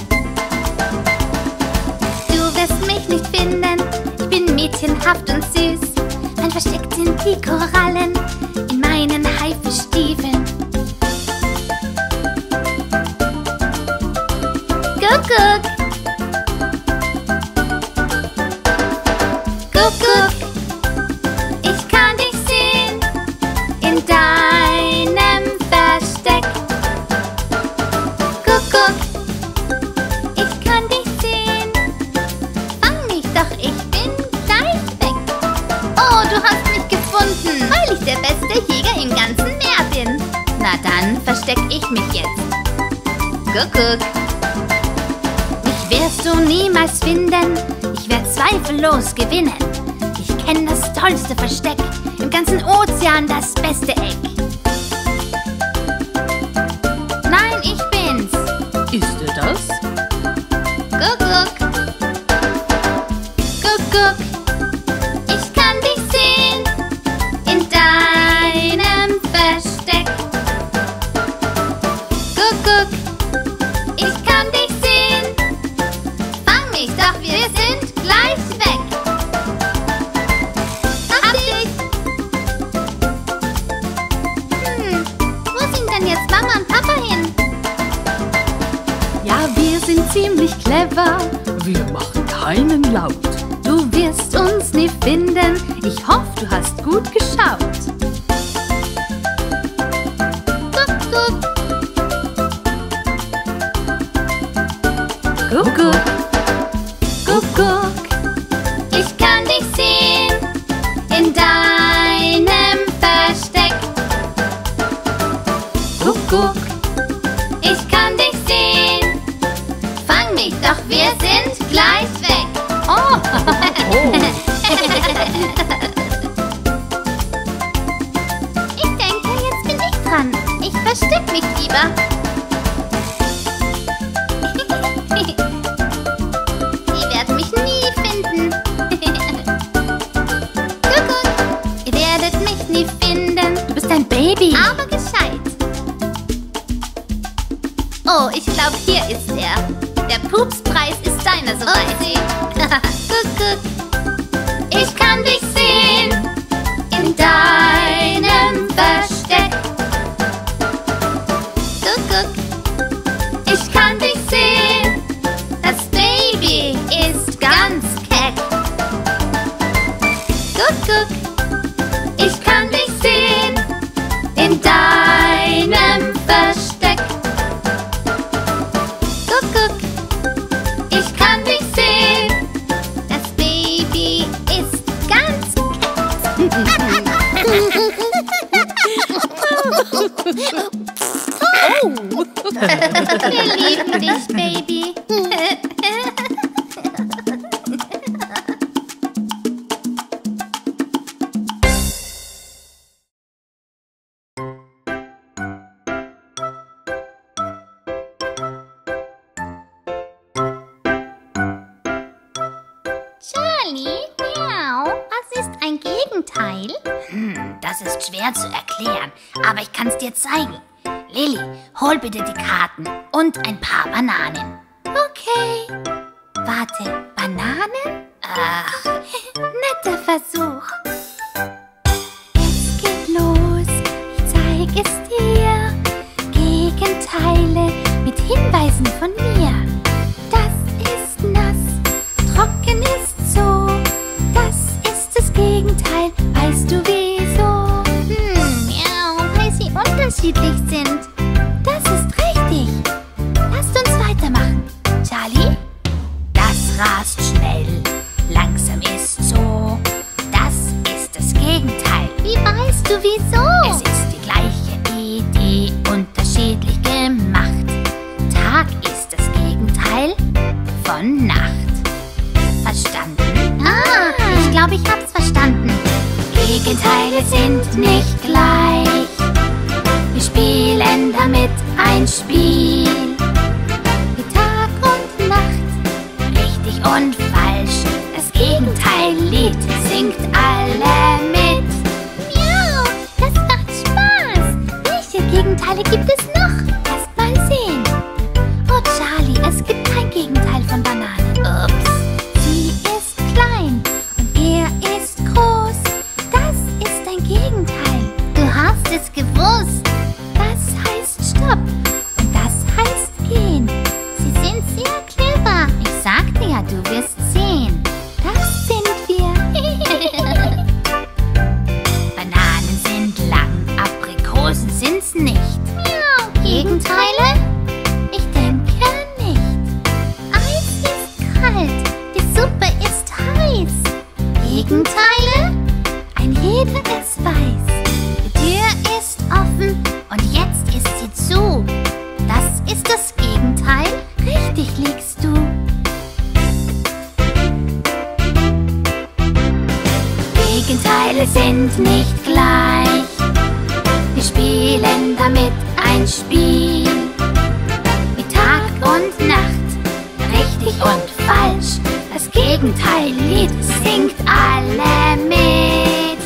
Du wirst mich nicht finden, ich bin mädchenhaft und süß. Mein Versteck sind die Korallen in meinen Haifischstiefeln. Guck, guck. Guck, guck. Ich kann dich sehen in deinem Versteck. Guck, guck. Ich kann dich sehen. Fang mich doch, ich bin gleich weg. Oh, du hast mich gefunden, weil ich der beste Jäger im ganzen Meer bin. Na dann versteck ich mich jetzt. Guck, guck. Wirst du niemals finden, ich werde zweifellos gewinnen. Ich kenne das tollste Versteck, im ganzen Ozean das beste Eck. Nein, ich bin's. Ist er das? Guck, guck. Guck, guck. Ich kann dich sehen in deinem Versteck. Guck, guck. Ich kann dich sehen. Fang mich, doch wir sind gleich weg. Hab dich. Hm, wo sind denn jetzt Mama und Papa hin? Ja, wir sind ziemlich clever. Wir machen keinen Laut. Du wirst uns nie finden. Ich hoffe, du hast gut geschaut. Guck, guck. Guck, guck. Guck, guck. Ich kann dich sehen in deinem Versteck. Guck, guck. Ich kann dich sehen. Fang mich, doch wir sind gleich weg. Oh. Ich denke, jetzt bin ich dran. Ich versteck mich lieber. Die werden mich nie finden. Guck, guck. Ihr werdet mich nie finden. Du bist ein Baby. Aber gescheit. Oh, ich glaube, hier ist er. Der Pupspreis ist deiner, soweit. Guck, guck. Ich kann dich sehen in deinem Versteck. Guck, guck. Ich kann dich sehen. Das Baby ist ganz keck. Guck, guck. Ich kann dich sehen in deinem Versteck. Guck, guck. Ich kann dich sehen. Das Baby ist ganz keck. Wir lieben dich, Baby. Charlie, miau, was ist ein Gegenteil? Hm, das ist schwer zu erklären, aber ich kann es dir zeigen. Lilly, hol bitte die Karten und ein paar Bananen. Okay. Warte, Bananen? Ach, Netter Versuch. Es geht los, ich zeig es dir. Gegenteile mit Hinweisen von mir. Das ist nass, trocken ist unterschiedlich sind. Das ist richtig. Lasst uns weitermachen. Charlie? Das rast schnell, langsam ist so. Das ist das Gegenteil. Wie weißt du wieso? Es ist die gleiche Idee, unterschiedlich gemacht. Tag ist das Gegenteil von Nacht. Verstanden? Ah, ich glaube, ich hab's verstanden. Gegenteile sind nicht gleich. Wir spielen damit ein Spiel. Wie Tag und Nacht, richtig und falsch. Das Gegenteil-Lied singt alle mit. Miau, das macht Spaß. Welche Gegenteile gibt es noch? Erst mal sehen. Oh Charlie, es gibt kein Gegenteil von Banane. Ups. Sie ist klein und er ist groß. Das ist ein Gegenteil. Du hast es gewusst. Das heißt Stopp und das heißt Gehen. Sie sind sehr clever. Ich sagte ja, du wirst sehen. Das sind wir. Bananen sind lang, Aprikosen sind's nicht. Miau. Gegenteile? Ich denke nicht. Eis ist kalt, die Suppe ist heiß. Gegenteile? Ein jeder es weiß. Die Tür ist offen und jetzt ist sie zu. Das ist das Gegenteil. Richtig liegst du. Gegenteile sind nicht gleich. Wir spielen damit ein Spiel. Wie Tag und Nacht, richtig und falsch. Das Gegenteil-Lied singt alle mit.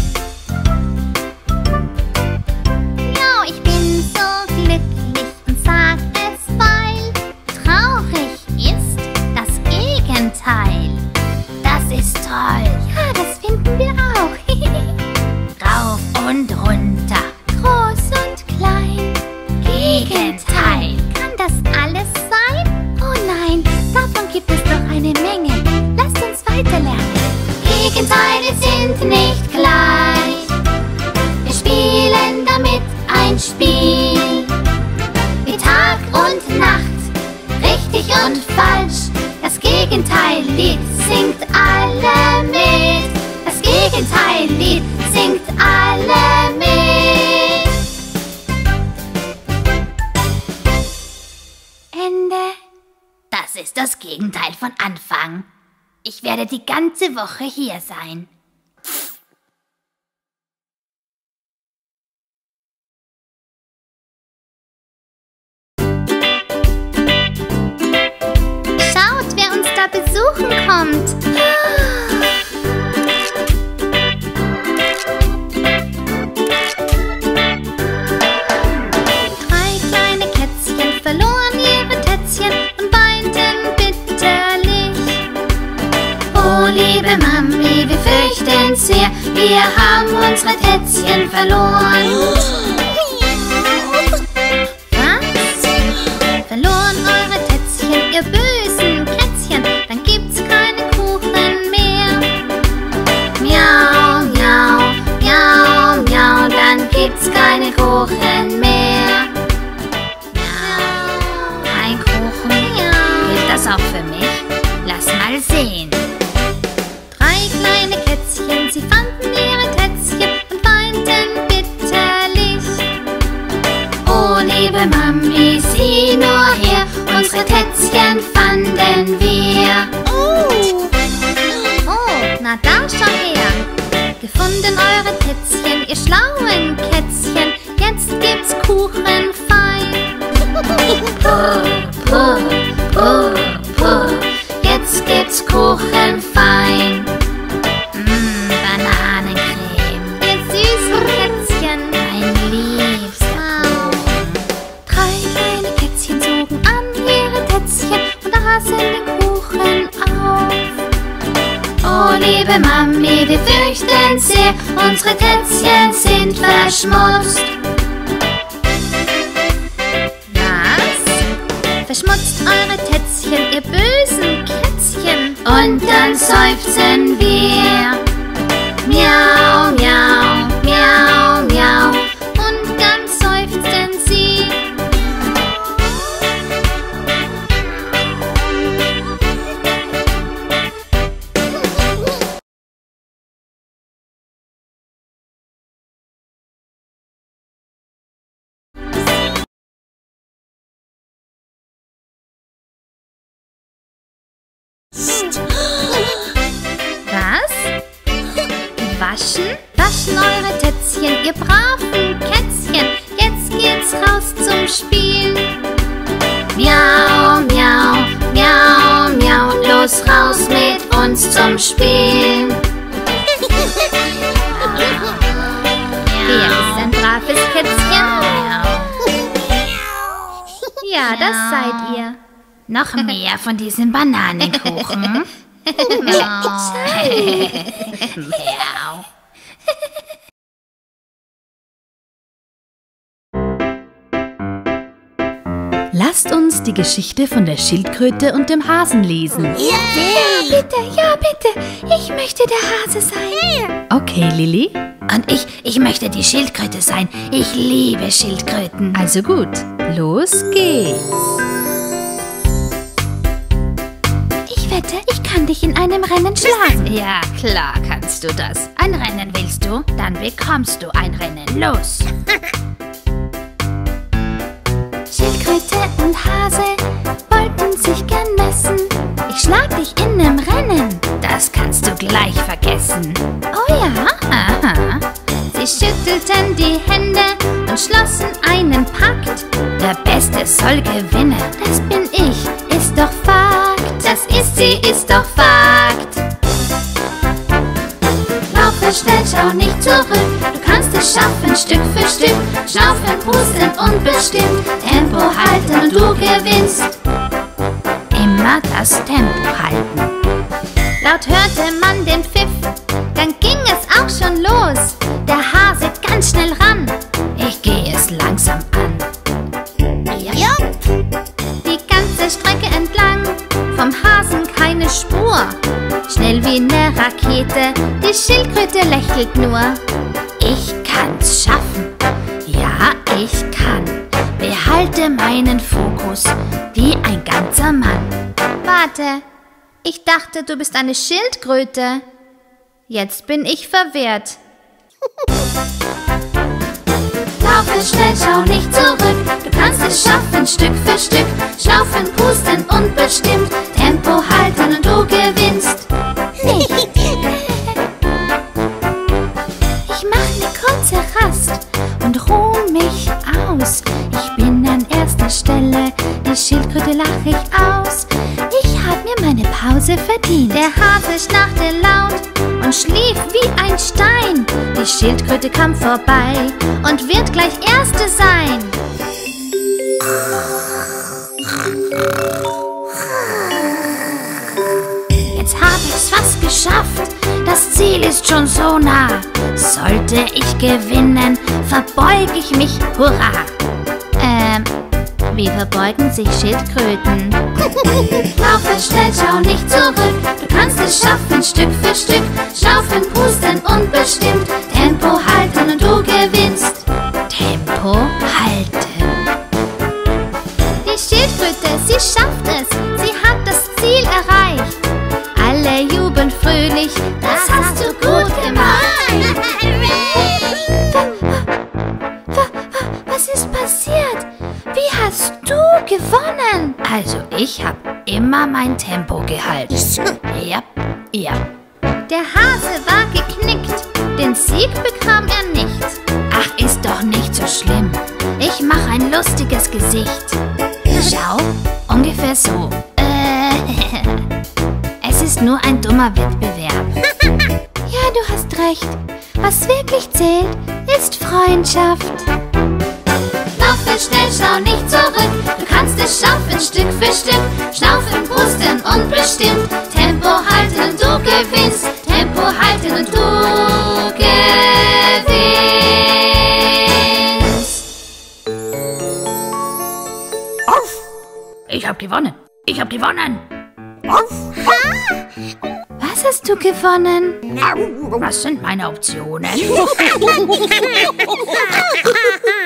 Ja, ich bin so glücklich und sag es, weil traurig ist das Gegenteil. Das ist toll. Ja, das finden wir auch. Rauf und runter, groß und klein. Gegenteil. Kann das alles sein? Oh nein, davon gibt es doch eine Menge. Lasst uns weiterlernen. Gegenteile sind nicht gleich. Wir spielen damit ein Spiel. Wie Tag und Nacht, richtig und falsch. Das Gegenteil-Lied singt alle mit. Das Gegenteil-Lied singt alle mit. Ende. Das ist das Gegenteil von Anfang. Ich werde die ganze Woche hier sein. Schaut, wer uns da besuchen kommt. Drei kleine Kätzchen verloren ihre Tätzchen und weinten bitterlich. Oh, liebe Mami, wir fürchten sehr, wir haben unsere Tätzchen verloren. Was? Verloren eure Tätzchen, ihr bösen Kätzchen, dann gibt's keine Kuchen mehr. Miau, miau, miau, miau, dann gibt's keine Kuchen mehr. Miau, kein Kuchen. Miau. Gilt das auch für mich? Lass mal sehen. Drei kleine Kätzchen, sie fanden ihre Tätzchen und weinten bitterlich. Oh, liebe Mami, sieh nur her, unsere Tätzchen fanden wir. Oh, oh, na da schau her. Gefunden eure Tätzchen, ihr schlauen Kätzchen, jetzt gibt's Kuchen fein. Purr, purr, purr, purr, jetzt gibt's Kuchen fein. Mmm, Bananencreme, ihr süßen Kätzchen, mein liebster Kuchen. Drei kleine Kätzchen zogen an ihre Tätzchen und aßen den Kuchen auf. Oh, liebe Mami, wir fürchten sehr, unsere Tätzchen sind verschmutzt. Was? Verschmutzt eure Tätzchen, ihr bösen Kätzchen. Und dann seufzen wir. Miau, miau, miau, miau. Und dann seufzen uns zum Spiel. Wer ist ein braves Kätzchen? Ja, das seid ihr. Noch mehr von diesem Bananenkuchen? Lasst uns die Geschichte von der Schildkröte und dem Hasen lesen. Ja, bitte, ja, bitte. Ich möchte der Hase sein. Okay, Lilly. Und ich, ich möchte die Schildkröte sein. Ich liebe Schildkröten. Also gut, los geht's. Ich wette, ich kann dich in einem Rennen schlagen. Ja, klar kannst du das. Ein Rennen willst du? Dann bekommst du ein Rennen. Los. Schildkröte und Hase wollten sich gern messen. Ich schlag dich in nem Rennen. Das kannst du gleich vergessen. Oh ja? Aha. Sie schüttelten die Hände und schlossen einen Pakt. Der Beste soll gewinnen. Das bin ich, ist doch Fakt. Das ist sie, ist doch Fakt. Laufe schnell, schau nicht zurück. Du kannst es schaffen, Stück für Stück. Schnaufen, pusten und bestimmt. Tempo halten und du gewinnst. Immer das Tempo halten. Laut hörte man den Pfiff, dann ging es auch schon los. Der Hase ganz schnell ran. Ich gehe es langsam an. Ja. Die ganze Strecke entlang, vom Hasen keine Spur. Schnell wie ne Rakete, die Schildkröte lächelt nur. Ich kann's schaffen, ja ich kann. Behalte meinen Fokus, wie ein ganzer Mann. Warte, ich dachte, du bist eine Schildkröte. Jetzt bin ich verwirrt. Laufe schnell, schau nicht zurück. Du kannst es schaffen, Stück für Stück. Schnaufen, pusten und bestimmt. Tempo halten und du gewinnst. Nicht. Ich mach ne kurze Rast und ruh mich aus. Ich bin an erster Stelle, die Schildkröte lach ich aus. Ich hab mir meine Pause verdient. Der Hase schnarchte laut und schlief wie ein Stein. Die Schildkröte kam vorbei und wird gleich Erste sein. Jetzt hab ich's fast geschafft, das Ziel ist schon so nah. Sollte ich gewinnen, verbeug ich mich, hurra. Ähm, wie verbeugen sich Schildkröten? Laufe schnell, schau nicht zurück. Du kannst es schaffen, Stück für Stück. Schnaufen, pusten und bestimmt. Tempo halten und du gewinnst. Tempo halten. Die Schildkröte, sie schafft es. Sie hat das Ziel erreicht. Alle jubeln fröhlich. Das hast du gut gemacht. Was ist passiert? Wie hast du gewonnen? Also ich habe immer mein Tempo gehalten. Ja, ja. Der Hase war geknickt. Den Sieg bekam er nicht. Ach, ist doch nicht so schlimm. Ich mache ein lustiges Gesicht. Schau, ungefähr so. Äh, es ist nur ein dummer Wettbewerb. Ja, du hast recht. Was wirklich zählt, ist Freundschaft. Laufe schnell, schau nicht zurück. Du kannst es schaffen, Stück für Stück. Schnaufen, pusten und bestimmt. Tempo halten und du gewinnst. Tempo halten und du gewinnst. Ich hab gewonnen. Ich hab gewonnen. Was hast du gewonnen? Was sind meine Optionen?